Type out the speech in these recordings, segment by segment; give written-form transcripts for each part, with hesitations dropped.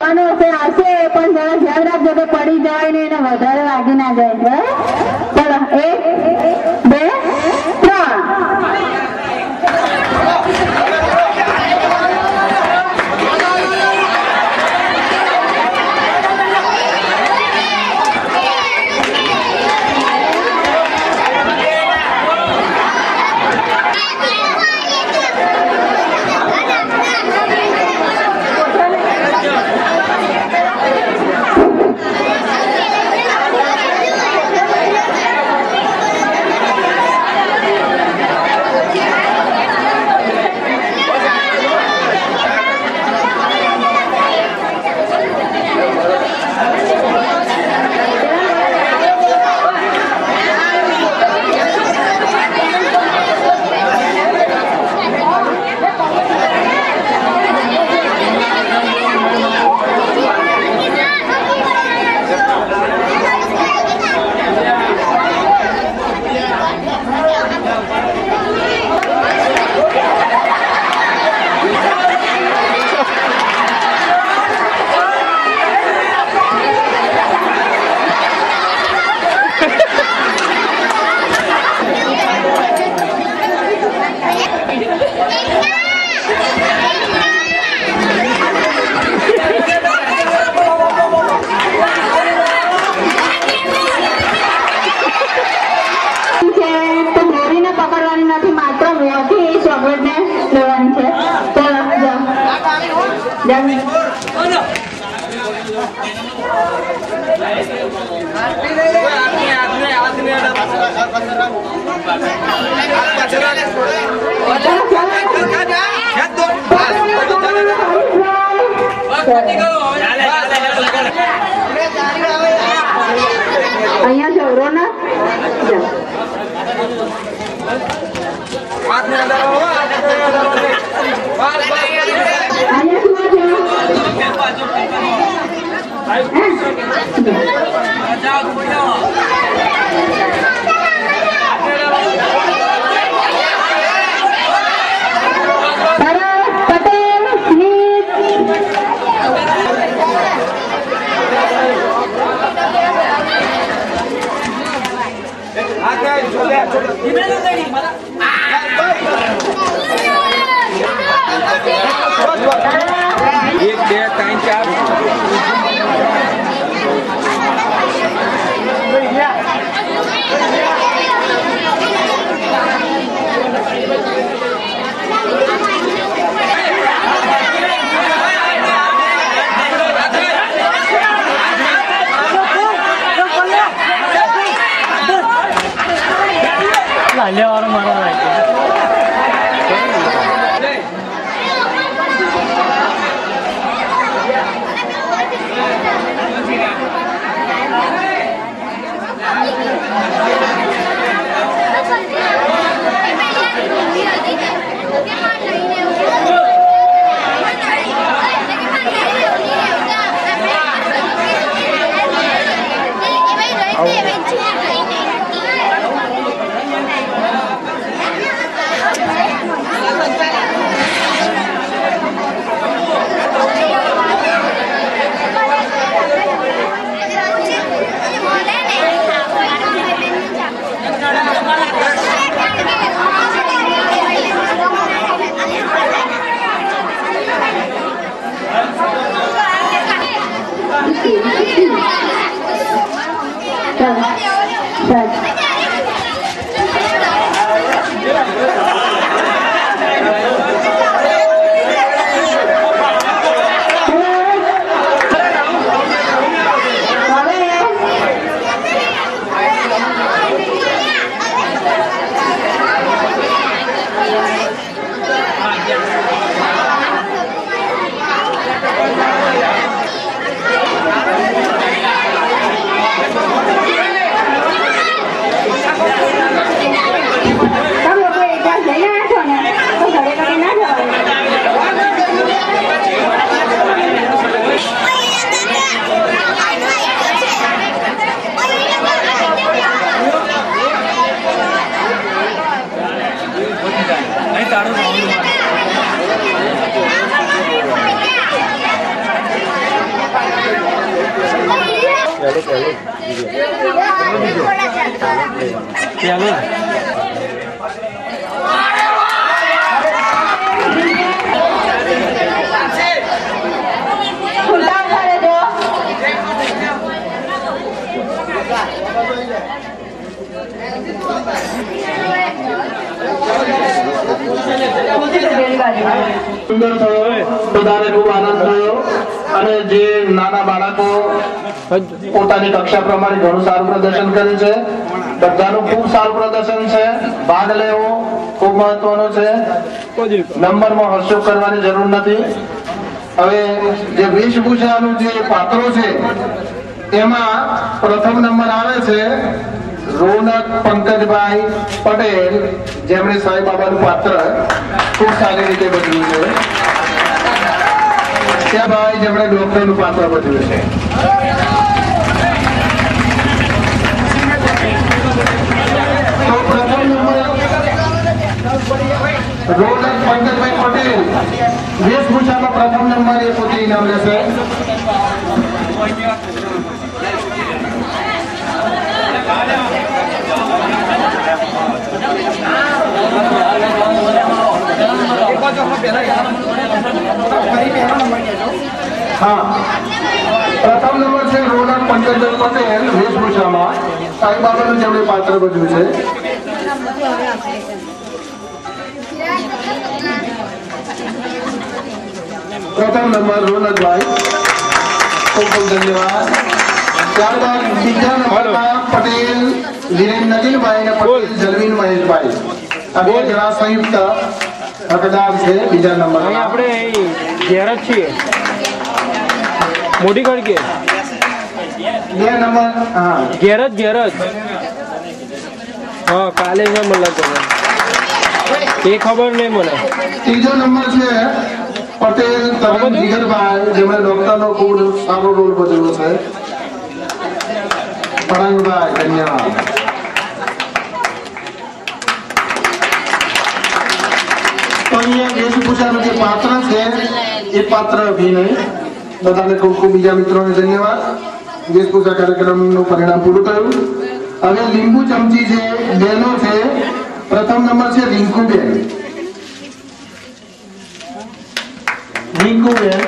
હશે પણ જરા ધ્યાન રાખજો કે પડી જાય ને એને વધારે વાગી ના જાય. ચલો 1 2 3. અહીંયા જવરો ના લેવાનું મારા સુંદર થયો, બધાને ખૂબ આનંદ થયો અને જે નાના બાળકો પોતાની કક્ષા પ્રમાણે ઘણું સારું પ્રદર્શન કર્યું છે. બધાનું ખૂબ સારું પ્રદર્શન છે. ભાગ લેવો ખૂબ મહત્વનો છે. નંબરમાં હર્ષોપ કરવાની જરૂર નથી. હવે જે વેશભૂષાનું જે પાત્રો છે એમાં પ્રથમ નંબર આવે છે રોનક પંકજભાઈ પટેલ, જેમણે સાંઈ બાબાનું પાત્ર ખૂબ સારી રીતે ભજવ્યું છે. ત્યાં ભાઈ જેમણે ડોક્ટરનું પાત્ર ભજવ્યું છે. તો પ્રથમ નંબર રોનક પંકજભાઈ પટેલ વેશભૂષામાં પ્રથમ નંબર એ પોતે ઇનામ લેશે. હા, પ્રથમ નંબર છે રોનક પંકજભાઈ પટેલ વેશભૂષામાં સાંઈ બાબાનું જેમણે પાત્ર ભજવ્યું છે. પ્રથમ નંબર રોનકભાઈ, ખૂબ ખૂબ ધન્યવાદ. ત્યારબાદ બીજા નંબરમાં પટેલ વિરેન નગીનભાઈ અને પટેલ જલવીન મહેશભાઈ, આ બે જણા સંયુક્ત હકદાર છે બીજા નંબર. આપણે ઘેર જ છીએ, મોટી કડકે બે નંબર. હા, ઘેર જ હા, કાલે મેં મળ્યા તમે એ ખબર નહીં મને. ત્રીજો નંબર છે પટેલ તરન જીગરભાઈ, જેમણે ડોક્ટરનો ખૂબ સારો રોલ ભજવ્યો છે. પરાંગભાઈ, ધન્યવાદ. તો અહીંયા વેશભૂષાનું જે પાત્ર છે એ પાત્ર અભિનય બધાને ખૂબ ખૂબ બીજા મિત્રોને ધન્યવાદ. વેશભૂષા કાર્યક્રમનું પરિણામ પૂરું થયું. હવે લીંબુ ચમચી જે બહેનો છે, પ્રથમ નંબર છે રિંકુબેન. રિંકુબેન,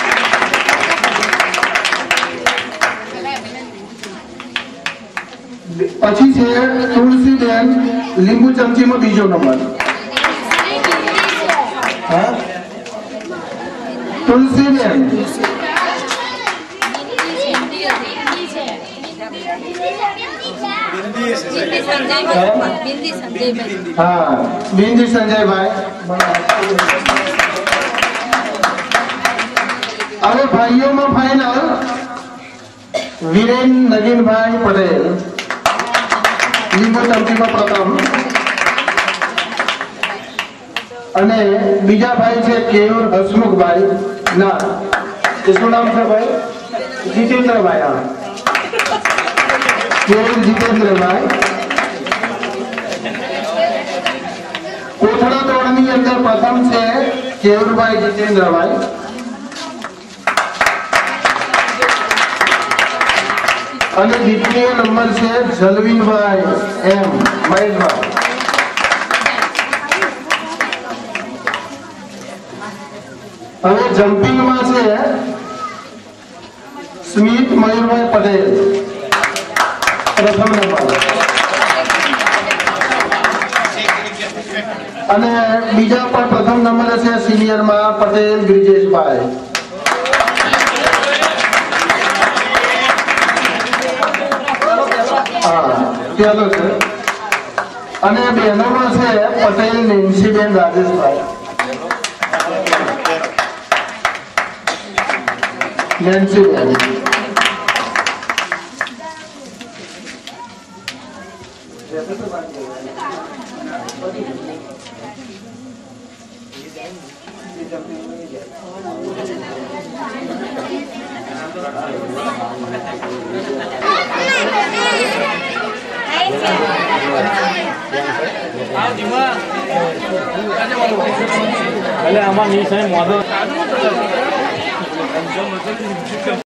પછી છે તુલસીબેન, લીંબુ ચમચીમાં બીજો નંબર. હા, તુલસીબેન. હા, બિંદી સંજયભાઈ. હવે ભાઈઓમાં ફાઇનલ વિરેન નગીનભાઈ પટેલ, લીંબુ ચમચીમાં પ્રથમ, અને બીજા ભાઈ છે કેયુર હસમુખભાઈ. ના, શું નામ છે ભાઈ? જીતેન્દ્રભાઈ. હા, કેયુર જીતેન્દ્રભાઈ. કોથળા દોડની અંદર પ્રથમ છે કેયુરભાઈ જીતેન્દ્રભાઈ. અને દ્વિતીય નંબર છે જલવીનભાઈ એમ મહેશભાઈ. હવે જમ્પિંગમાં છે સ્મિત મયુરભાઈ પટેલ, પ્રથમ નંબર. અને બીજા પણ પ્રથમ નંબરે છે સિનિયરમાં પટેલ બ્રિજેશભાઈ. હા, પેલો છે. અને બહેનોમાં છે પટેલ નેન્સીબેન રાજેશભાઈ. નેન્સીબેન. એટલે આમાં નહીં સાહેબ મોઢો